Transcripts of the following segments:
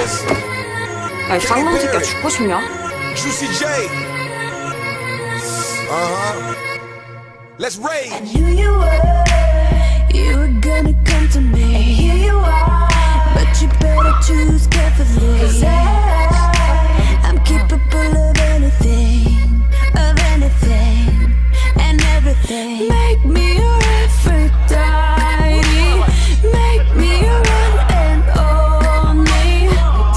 야, 쌍놈 새끼야, 죽고 싶냐? Juicy J. Let's rage. I knew you were gonna come to me. And here you are, but you better choose carefully. 'Cause I'm capable of anything, and everything. Make me your Aphrodite, make me your one and only.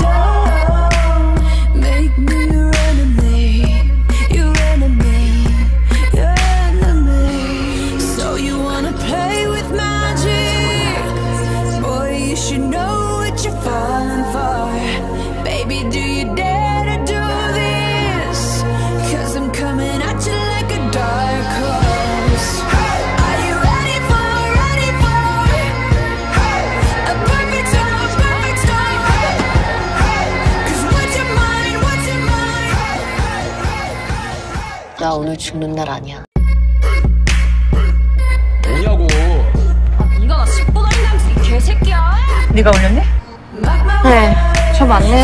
Don't make me your enemy, your enemy, your enemy. So you wanna play with magic? Boy, you should know what you're falling for. Baby, do you dare to do this? 'Cause I'm coming at you like a dark horse. Are you ready for a perfect storm? 'Cause what's your mind? 나 오늘 죽는 날 아니야. 뭐냐고. 네가 나 씹고 다닌다면서 이 개새끼야. 네가 올렸니? 네, 저 맞네요.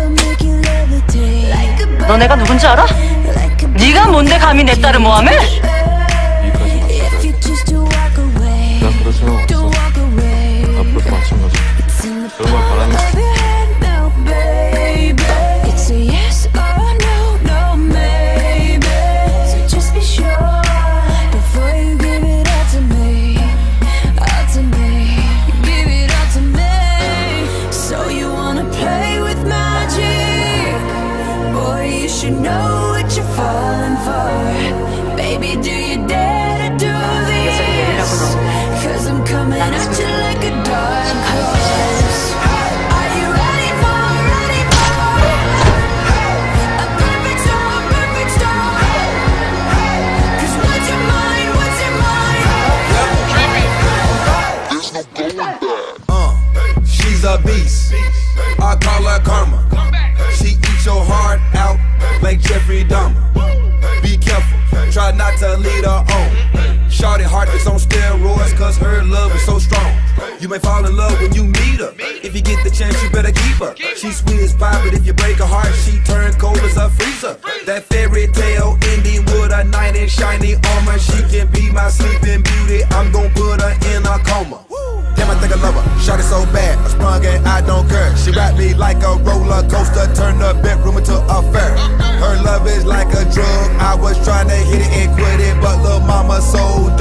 너네가 누군지 알아? 네가 뭔데 감히 내 딸을 모함해? 난 그럴 생각 없어. 앞으로도 마찬가지. 그런 걸 바라는 거지. It's a yes or no, maybe. So just be sure before you give it all to me, give it all to me. So you wanna play with magic? Boy, you should know what you're falling for. Baby, do you dare to do this? 'Cause I'm coming at you like a dark horse. Are you ready for a perfect storm? 'Cause what's your mind? She's a beast. I call her karma. She eats your heart out like Jeffrey Dahmer. Be careful, try not to lead her on. Shorty heart is on steroids, 'cause her love is so strong. You may fall in love when you meet her. If you get the chance, you better keep her. She's sweet as pie, but if you break her heart, she turns cold as a freezer. That fairy tale ending with a knight in shiny armor. She can be my sleeping beauty. I'm gon' put her in a coma. Damn, I think I love her. Shot it so bad, I sprung and I don't care. She wrapped me like a roller coaster, turned the bedroom into a fair. Her love is like a drug. I was trying to hit it and quit it, but lil' mama so